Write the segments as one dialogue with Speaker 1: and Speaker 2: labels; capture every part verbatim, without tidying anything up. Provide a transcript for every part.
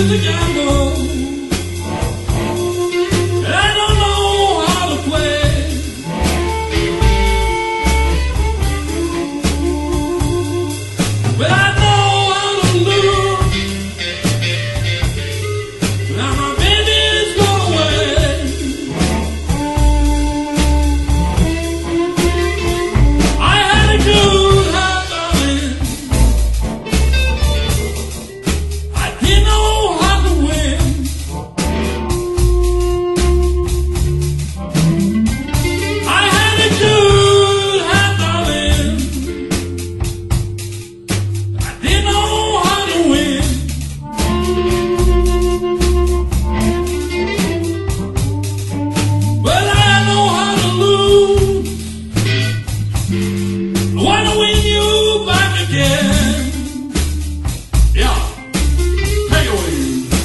Speaker 1: is a gamble, and I don't know how to play. But I know how to lose. Now my baby's gone away. I had a good heart, darling. I didn't know how to win. I had a good heart, darling. I didn't know how to win. But I know how to lose. I want to win you back again. Yeah, take it away.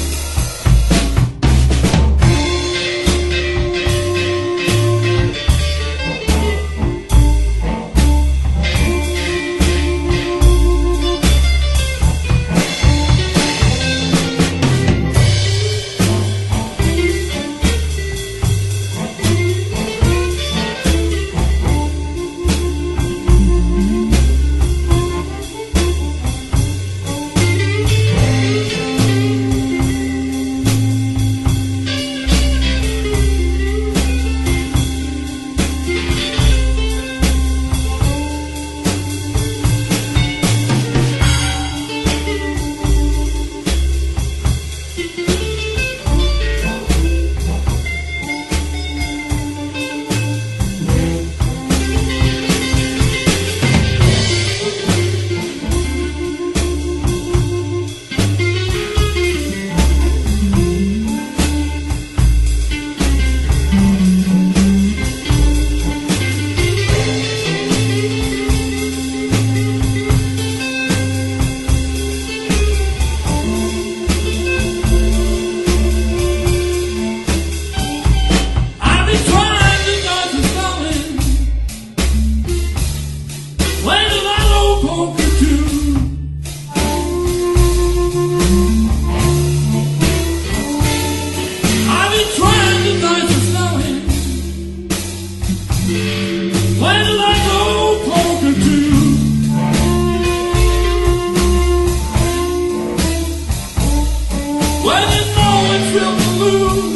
Speaker 1: I've been trying to dodge the stalling. When did I know poker too? I've been trying to dodge the stalling. When did I know poker too? When you know it's real to lose.